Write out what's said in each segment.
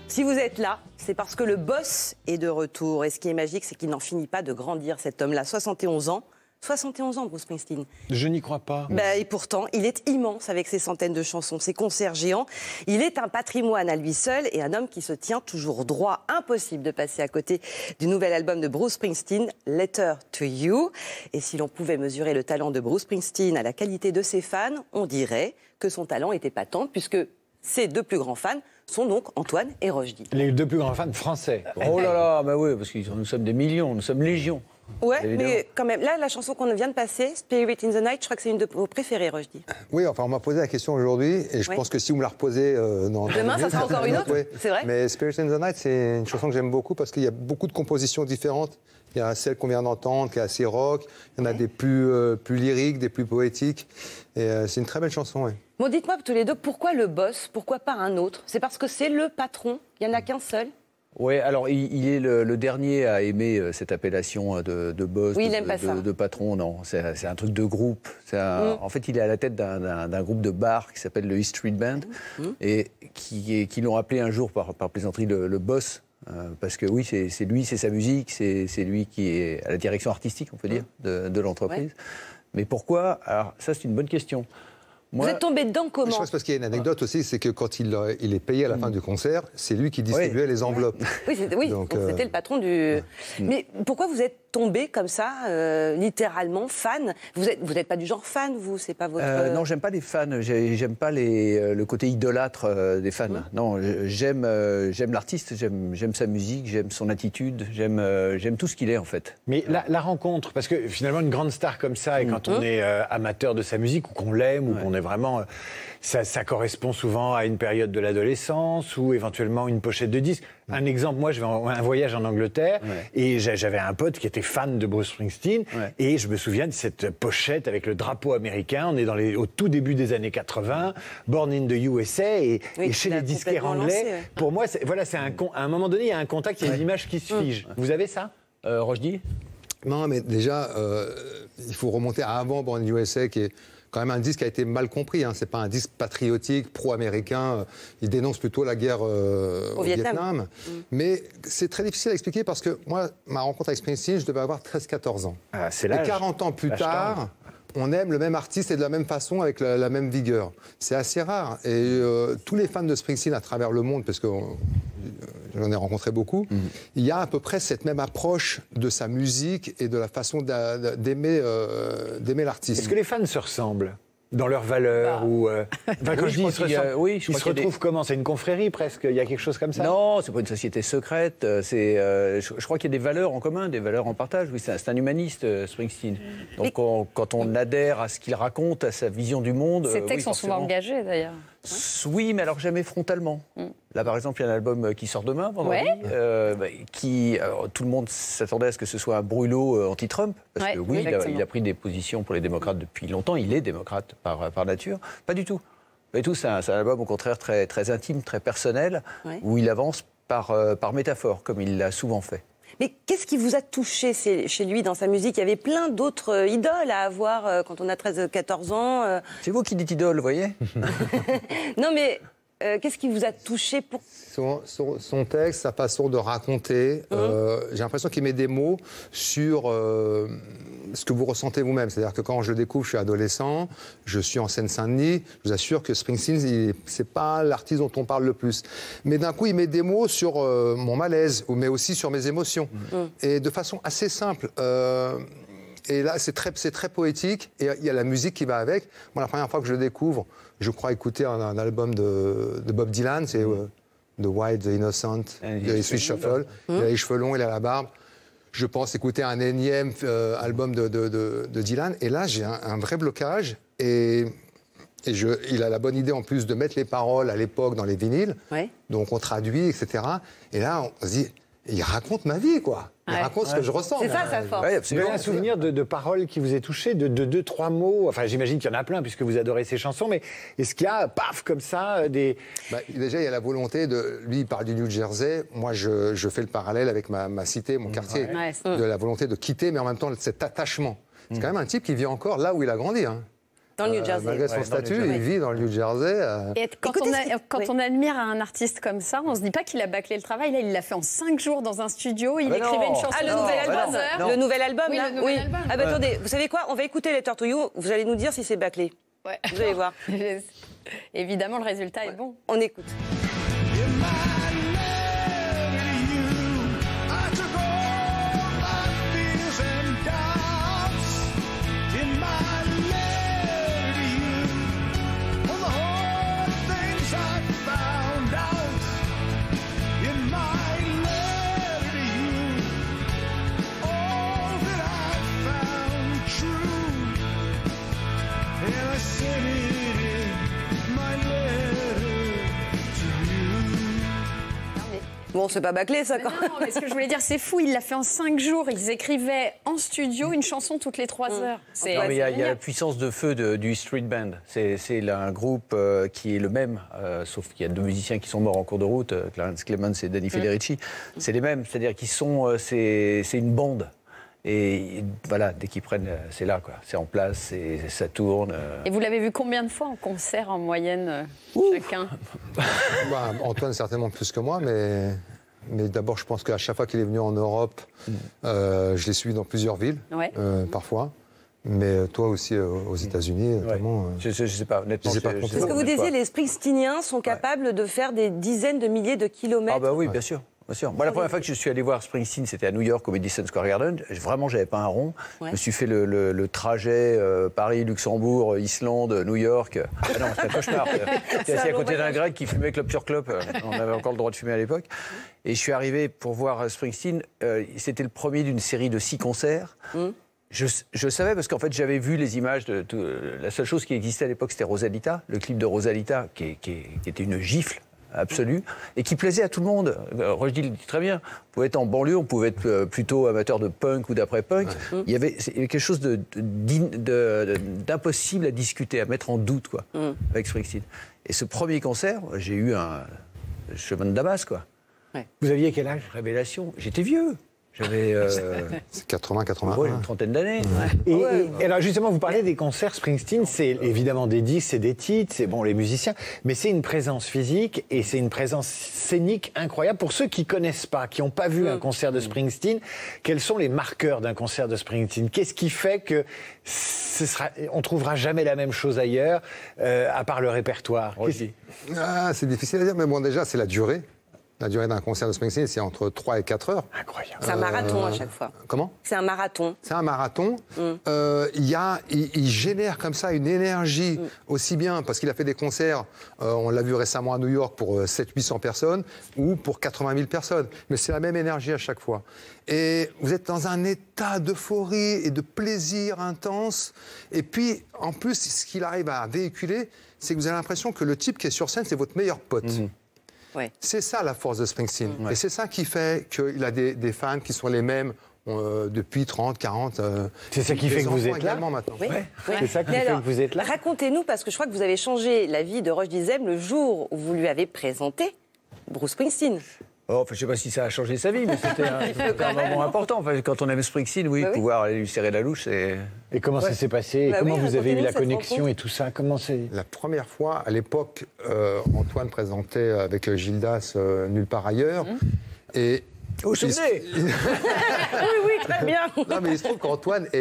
Si vous êtes là, c'est parce que le boss est de retour. Et ce qui est magique, c'est qu'il n'en finit pas de grandir, cet homme-là. 71 ans. 71 ans, Bruce Springsteen. Je n'y crois pas. Et pourtant, il est immense avec ses centaines de chansons, ses concerts géants. Il est un patrimoine à lui seul et un homme qui se tient toujours droit. Impossible de passer à côté du nouvel album de Bruce Springsteen, Letter to You. Et si l'on pouvait mesurer le talent de Bruce Springsteen à la qualité de ses fans, on dirait que son talent était patent, puisque ses deux plus grands fans sont donc Antoine et Rochdy. Les deux plus grands fans français. Oh là là, bah oui, parce que nous sommes des millions, nous sommes légions. Ouais, évidemment. mais quand même, là, la chanson qu'on vient de passer, Spirit in the Night, je crois que c'est une de vos préférées, Rochdy. Oui, enfin, on m'a posé la question aujourd'hui, et je pense que si vous me la reposez demain, ça sera encore une autre, c'est vrai. Mais Spirit in the Night, c'est une chanson que j'aime beaucoup parce qu'il y a beaucoup de compositions différentes. Il y a celle qu'on vient d'entendre, qui est assez rock. Il y en a des plus lyriques, des plus poétiques. Et c'est une très belle chanson, oui. Bon, dites-moi tous les deux, pourquoi le boss? Pourquoi pas un autre? C'est parce que c'est le patron? Il n'y en a qu'un seul? Oui, alors il est le dernier à aimer cette appellation de boss, oui, il aime pas ça. De patron. Non, c'est un truc de groupe. En fait, il est à la tête d'un groupe de bar qui s'appelle le East Street Band et qui l'ont appelé un jour par plaisanterie le boss. Parce que oui, c'est lui, c'est sa musique, c'est lui qui est à la direction artistique, on peut dire, de l'entreprise. Ouais. Mais pourquoi? Alors ça, c'est une bonne question. Vous êtes tombé dedans comment? Je pense parce qu'il y a une anecdote aussi, c'est que quand il est payé à la fin du concert, c'est lui qui distribuait les enveloppes. Oui, c'était le patron du... Mais pourquoi vous êtes tombé comme ça, littéralement fan? Vous n'êtes pas du genre fan, vous? C'est pas votre... Non, j'aime pas les fans. J'aime pas le côté idolâtre des fans. Non, j'aime l'artiste, j'aime sa musique, j'aime son attitude, j'aime tout ce qu'il est en fait. Mais la rencontre, parce que finalement une grande star comme ça, et quand on est amateur de sa musique ou qu'on l'aime ou qu'on est vraiment, ça correspond souvent à une période de l'adolescence ou éventuellement une pochette de disque. Un exemple, moi je vais un voyage en Angleterre et j'avais un pote qui était fan de Bruce Springsteen et je me souviens de cette pochette avec le drapeau américain. On est au tout début des années 80, Born in the USA et chez les disquaires anglais. Pour moi, à un moment donné, il y a un contact, il y a une image qui se fige. Vous avez ça, Rochdy? Non, mais déjà, il faut remonter à avant Born in the USA, qui est quand même un disque qui a été mal compris. Hein. C'est pas un disque patriotique, pro-américain. Il dénonce plutôt la guerre au Vietnam. Mais c'est très difficile à expliquer parce que moi, ma rencontre avec Springsteen, je devais avoir 13-14 ans. Ah, c'est l'âge. Et 40 ans plus tard, on aime le même artiste et de la même façon, avec la même vigueur. C'est assez rare. Et tous les fans de Springsteen à travers le monde, parce que j'en ai rencontré beaucoup, il y a à peu près cette même approche de sa musique et de la façon d'aimer l'artiste. Est-ce que les fans se ressemblent dans leurs valeurs ou quand je dis ils se retrouvent comment? C'est une confrérie presque. Il y a quelque chose comme ça? Non, c'est pas une société secrète. Je crois qu'il y a des valeurs en commun, des valeurs en partage. Oui, c'est un humaniste, Springsteen. Donc quand on adhère à ce qu'il raconte, à sa vision du monde, ces textes sont souvent engagés d'ailleurs. Oui, mais alors jamais frontalement. Là, par exemple, il y a un album qui sort demain, vendredi, tout le monde s'attendait à ce que ce soit un brûlot anti-Trump, parce que oui, il a pris des positions pour les démocrates depuis longtemps. Il est démocrate par nature. Pas du tout. Pas du tout. C'est un album, au contraire, très, très intime, très personnel, où il avance par métaphore, comme il l'a souvent fait. Mais qu'est-ce qui vous a touché chez lui dans sa musique? Il y avait plein d'autres idoles à avoir quand on a 13-14 ans. C'est vous qui dites idole, vous voyez? Non, mais qu'est-ce qui vous a touché pour... Son texte, sa façon de raconter, j'ai l'impression qu'il met des mots sur ce que vous ressentez vous-même. C'est-à-dire que quand je le découvre, je suis adolescent, je suis en Seine-Saint-Denis, je vous assure que Springsteen, c'est pas l'artiste dont on parle le plus. Mais d'un coup, il met des mots sur mon malaise, mais aussi sur mes émotions. Et de façon assez simple. Et là, c'est très poétique, et il y a la musique qui va avec. Moi, la première fois que je le découvre, je crois écouter un album de Bob Dylan, c'est The Wild, The Innocent, The Sweet Shuffle. Il a les cheveux longs, il a la barbe. Je pense écouter un énième album de Dylan, et là, j'ai un vrai blocage, et il a la bonne idée en plus de mettre les paroles à l'époque dans les vinyles, donc on traduit, etc. Et là, on se dit, il raconte ma vie, quoi. Il raconte ce que je ressens. C'est ça, sa force. Vous avez un souvenir de paroles qui vous aient touché, de 2-3 mots? Enfin, j'imagine qu'il y en a plein, puisque vous adorez ces chansons, mais est-ce qu'il y a, paf, comme ça, des... Déjà, il y a la volonté de... Lui, il parle du New Jersey. Moi, je fais le parallèle avec ma cité, mon quartier. De la volonté de quitter, mais en même temps, cet attachement. C'est quand même un type qui vit encore là où il a grandi. Hein. Dans le New Jersey. Malgré son statut, il vit dans le New Jersey. Et quand on admire un artiste comme ça, on se dit pas qu'il a bâclé le travail. Là, il l'a fait en 5 jours dans un studio. Il écrivait une chanson. Ah, le nouvel album. Le nouvel album, oui, là. Le nouvel album. Ah, bah attendez, vous savez quoi? On va écouter Letter to You. Vous allez nous dire si c'est bâclé. Ouais. Vous allez voir. Évidemment, le résultat est bon. On écoute. Bon, c'est pas bâclé, ça, quand même. Non, mais ce que je voulais dire, c'est fou. Il l'a fait en 5 jours. Ils écrivaient en studio une chanson toutes les 3 heures. Il y a la puissance de feu du Street Band. C'est un groupe qui est le même, sauf qu'il y a 2 musiciens qui sont morts en cours de route, Clarence Clemons et Danny Federici. C'est les mêmes, c'est-à-dire qu'ils sont, c'est une bande. Et voilà, dès qu'ils prennent, c'est là, quoi. C'est en place, ça tourne. Et vous l'avez vu combien de fois en concert en moyenne, chacun? Antoine, certainement plus que moi, mais d'abord, je pense qu'à chaque fois qu'il est venu en Europe, je l'ai suivi dans plusieurs villes, parfois. Mais toi aussi, aux États-Unis, notamment. Je ne sais pas, honnêtement. Est-ce que vous disiez les Springsteeniens sont capables de faire des dizaines de milliers de kilomètres? Ah, bah oui, bien sûr. Bien sûr. Moi, la première fois que je suis allé voir Springsteen, c'était à New York, au Madison Square Garden. Vraiment, j'avais pas un rond. Je me suis fait le trajet Paris, Luxembourg, Islande, New York. Ah non, c'était un cauchemar. J'étais assis à côté d'un grec qui fumait clope sur clope. On avait encore le droit de fumer à l'époque. Et je suis arrivé pour voir Springsteen. C'était le premier d'une série de 6 concerts. Je savais parce qu'en fait j'avais vu les images de la seule chose qui existait à l'époque, c'était Rosalita, le clip de Rosalita qui était une gifle absolue et qui plaisait à tout le monde. Roger le dit très bien, on pouvait être en banlieue, on pouvait être plutôt amateur de punk ou d'après-punk. Il y avait quelque chose d'impossible à discuter, à mettre en doute, quoi, avec Springsteen. Et ce premier concert, j'ai eu un chemin de Damas, quoi. Vous aviez quel âge? Révélation. J'étais vieux. J'avais 80, 81. Une trentaine d'années. Et alors justement, vous parlez des concerts Springsteen, c'est évidemment des disques, c'est des titres, c'est bon les musiciens, mais c'est une présence physique et c'est une présence scénique incroyable. Pour ceux qui connaissent pas, qui n'ont pas vu un concert de Springsteen, quels sont les marqueurs d'un concert de Springsteen? Qu'est-ce qui fait que on trouvera jamais la même chose ailleurs, à part le répertoire? C'est difficile à dire, mais bon, déjà, c'est la durée. La durée d'un concert de Springsteen, c'est entre 3 et 4 heures. Incroyable. C'est un marathon à chaque fois. Comment? C'est un marathon. C'est un marathon. Il génère comme ça une énergie, aussi bien parce qu'il a fait des concerts, on l'a vu récemment à New York pour 700-800 personnes, ou pour 80 000 personnes. Mais c'est la même énergie à chaque fois. Et vous êtes dans un état d'euphorie et de plaisir intense. Et puis, en plus, ce qu'il arrive à véhiculer, c'est que vous avez l'impression que le type qui est sur scène, c'est votre meilleur pote. C'est ça la force de Springsteen. Et c'est ça qui fait qu'il a des fans qui sont les mêmes depuis 30, 40... c'est ça qui fait que vous êtes là maintenant. C'est ça qui fait que vous êtes là. Racontez-nous, parce que je crois que vous avez changé la vie de Roch Dizem le jour où vous lui avez présenté Bruce Springsteen. Oh, je ne sais pas si ça a changé sa vie, mais c'était un moment important. Enfin, quand on aime Springsteen, pouvoir aller lui serrer la louche, c'est... Et comment ça s'est passé? Comment vous avez eu la connexion et tout ça? Comment c'est? La première fois, à l'époque, Antoine présentait avec Gildas Nulle part ailleurs. Et vous vous souvenez? Oui, très bien. Non, mais il se trouve qu'Antoine est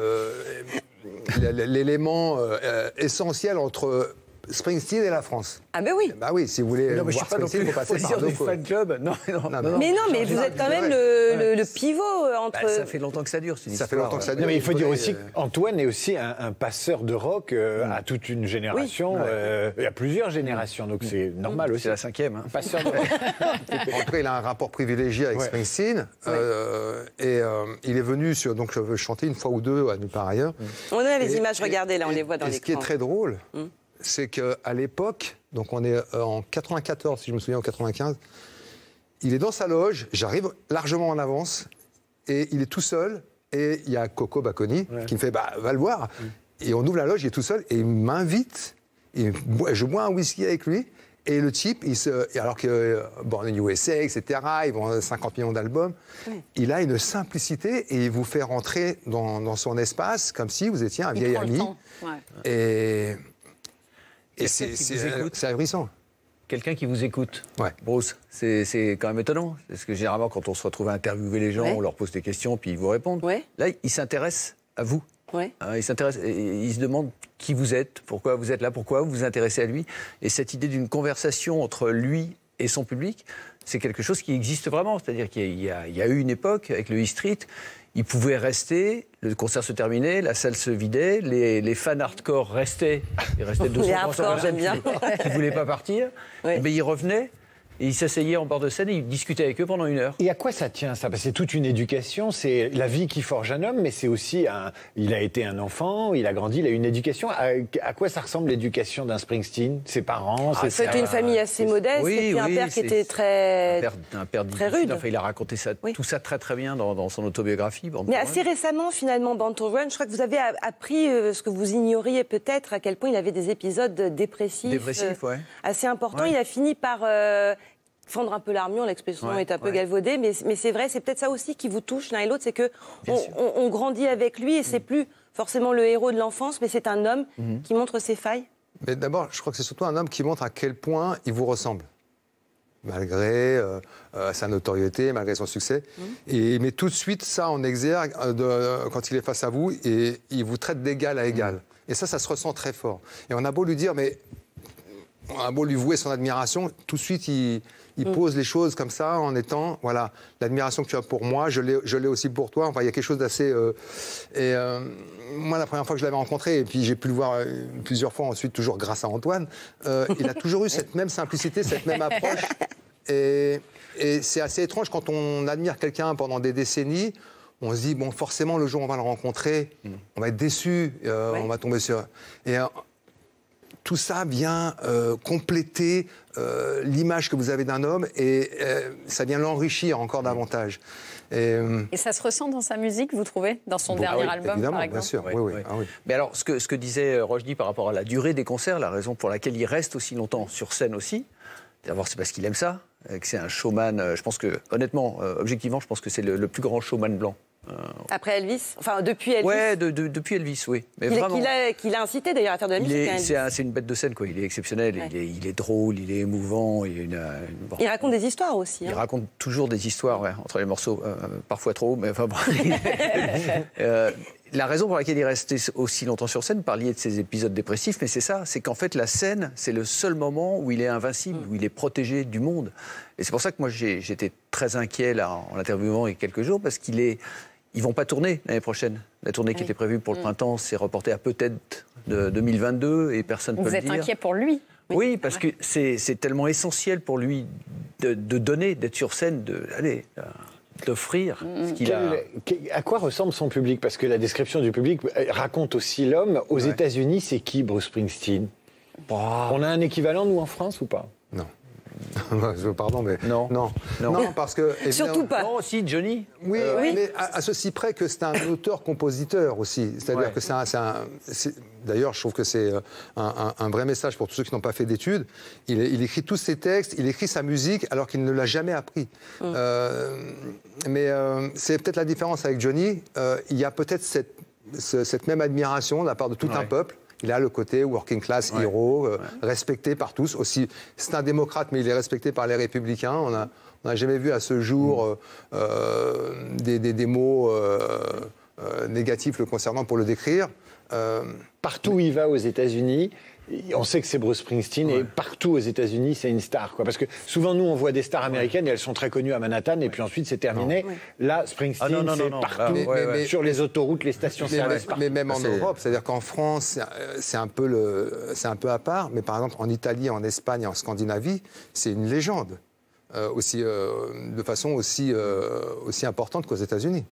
l'élément essentiel entre Springsteen et la France. Ah ben oui. Bah oui, si vous voulez non, mais voir je suis pas Springsteen, il faut passer par deux fan club. Non. Mais non, mais vous êtes quand même le pivot entre... ça fait longtemps que ça dure, c'est une Ça fait histoire. longtemps que ça dure. Non, mais il faut dire aussi qu'Antoine est aussi un passeur de rock à toute une génération, et à plusieurs générations, donc c'est normal aussi. C'est la 5e. Hein. Passeur de rock. En tout cas, il a un rapport privilégié avec Springsteen. Et il est venu donc chanter une fois ou deux à Nulle part ailleurs. On a les images, regardez, là, on les voit dans l'écran. Ce qui est très drôle, c'est qu'à l'époque, donc on est en 94, si je me souviens, en 95, il est dans sa loge, j'arrive largement en avance, et il est tout seul, et il y a Coco Bacconi qui me fait va le voir. Et on ouvre la loge, il est tout seul, et il m'invite, je bois un whisky avec lui, Et le type, alors que Born in USA, etc., ils vont 50 millions d'albums, il a une simplicité et il vous fait rentrer dans son espace comme si vous étiez un vieil ami. Et c'est ahurissant. Quelqu'un qui vous écoute. Ouais. Bruce, c'est quand même étonnant. Parce que généralement, quand on se retrouve à interviewer les gens, on leur pose des questions, puis ils vous répondent. Ouais. Là, ils s'intéressent à vous. Ouais. Ils se demandent qui vous êtes, pourquoi vous êtes là, pourquoi vous vous intéressez à lui. Et cette idée d'une conversation entre lui et son public, c'est quelque chose qui existe vraiment. C'est-à-dire qu'il y a eu une époque, avec le E-Street, il pouvait rester, le concert se terminait, la salle se vidait, les fans hardcore restaient. Ils restaient 200 personnes qui ne voulaient pas partir. Ouais. Mais ils revenaient. Et il s'asseyait en bord de scène et il discutait avec eux pendant 1 heure. Et à quoi ça tient, ça? Parce que c'est toute une éducation, c'est la vie qui forge un homme, mais c'est aussi il a été un enfant, il a grandi, il a une éducation. À quoi ça ressemble l'éducation d'un Springsteen? Ses parents? C'était une famille assez modeste, et puis un père qui était un père très rude. Enfin, il a raconté ça, tout ça très très bien dans son autobiographie. Mais assez récemment, finalement, Born to Run, je crois que vous avez appris ce que vous ignoriez peut-être, à quel point il avait des épisodes dépressifs assez importants. Ouais. Il a fini par fendre un peu l'armure, l'expression est un peu galvaudée, mais c'est vrai, c'est peut-être ça aussi qui vous touche l'un et l'autre, c'est que on grandit avec lui et c'est plus forcément le héros de l'enfance, mais c'est un homme qui montre ses failles. Mais d'abord, je crois que c'est surtout un homme qui montre à quel point il vous ressemble, malgré sa notoriété, malgré son succès. Et il met tout de suite ça en exergue quand il est face à vous et il vous traite d'égal à égal. Et ça se ressent très fort. Et on a beau lui dire, mais on a beau lui vouer son admiration, tout de suite il pose les choses comme ça en étant, voilà, l'admiration que tu as pour moi, je l'ai aussi pour toi. Enfin, il y a quelque chose d'assez... moi, la première fois que je l'avais rencontré, et puis j'ai pu le voir plusieurs fois ensuite, toujours grâce à Antoine, il a toujours eu cette même simplicité, cette même approche. Et c'est assez étrange quand on admire quelqu'un pendant des décennies, on se dit, bon, forcément, le jour où on va le rencontrer, on va être déçu, on va tomber sur... Et tout ça vient compléter l'image que vous avez d'un homme et ça vient l'enrichir encore davantage. Et ça se ressent dans sa musique, vous trouvez, dans son dernier album, par exemple? Bien sûr, oui. Mais alors, ce que disait Rochdy par rapport à la durée des concerts, la raison pour laquelle il reste aussi longtemps sur scène aussi, d'abord c'est parce qu'il aime ça, que c'est un showman, je pense que, honnêtement, objectivement, je pense que c'est le plus grand showman blanc. Après Elvis, enfin depuis Elvis. Ouais, depuis Elvis, oui. Mais vraiment, qu'il a incité d'ailleurs à faire de la musique. C'est une bête de scène, quoi. Il est exceptionnel, il est drôle, il est émouvant. Il raconte des histoires aussi. Il raconte toujours des histoires, entre les morceaux, parfois trop, mais enfin bon. La raison pour laquelle il restait aussi longtemps sur scène, parliez de ses épisodes dépressifs, mais c'est ça, c'est qu'en fait la scène, c'est le seul moment où il est invincible, où il est protégé du monde. Et c'est pour ça que moi j'étais très inquiet là, en l'interviewant il y a quelques jours, parce ils vont pas tourner l'année prochaine. La tournée qui était prévue pour le printemps s'est reportée à peut-être de 2022 et personne ne peut le dire. Vous êtes inquiet pour lui? Oui, parce que c'est tellement essentiel pour lui de donner, d'être sur scène, d'offrir ce qu'il a. À quoi ressemble son public? Parce que la description du public raconte aussi l'homme. Aux États-Unis, c'est qui Bruce Springsteen? On a un équivalent, nous, en France, ou pas? Non. Pardon, mais non, parce que surtout pas. Non, si Johnny. Oui, mais à ceci près que c'est un auteur-compositeur aussi. C'est-à-dire que d'ailleurs, je trouve que c'est un vrai message pour tous ceux qui n'ont pas fait d'études. Il écrit tous ses textes, il écrit sa musique alors qu'il ne l'a jamais appris. Mais c'est peut-être la différence avec Johnny. Il y a peut-être cette même admiration de la part de tout un peuple. Il a le côté working class hero, respecté par tous. Aussi, c'est un démocrate, mais il est respecté par les républicains. On n'a jamais vu à ce jour des mots négatifs le concernant pour le décrire. Partout où il va aux États-Unis, on sait que c'est Bruce Springsteen et partout aux États-Unis, c'est une star. Parce que souvent, nous, on voit des stars américaines et elles sont très connues à Manhattan et puis ensuite, c'est terminé. Là, Springsteen, c'est partout. Sur les autoroutes, les stations-service. Mais même en Europe, c'est-à-dire qu'en France, c'est un peu à part. Mais par exemple, en Italie, en Espagne et en Scandinavie, c'est une légende. De façon aussi importante qu'aux États-Unis.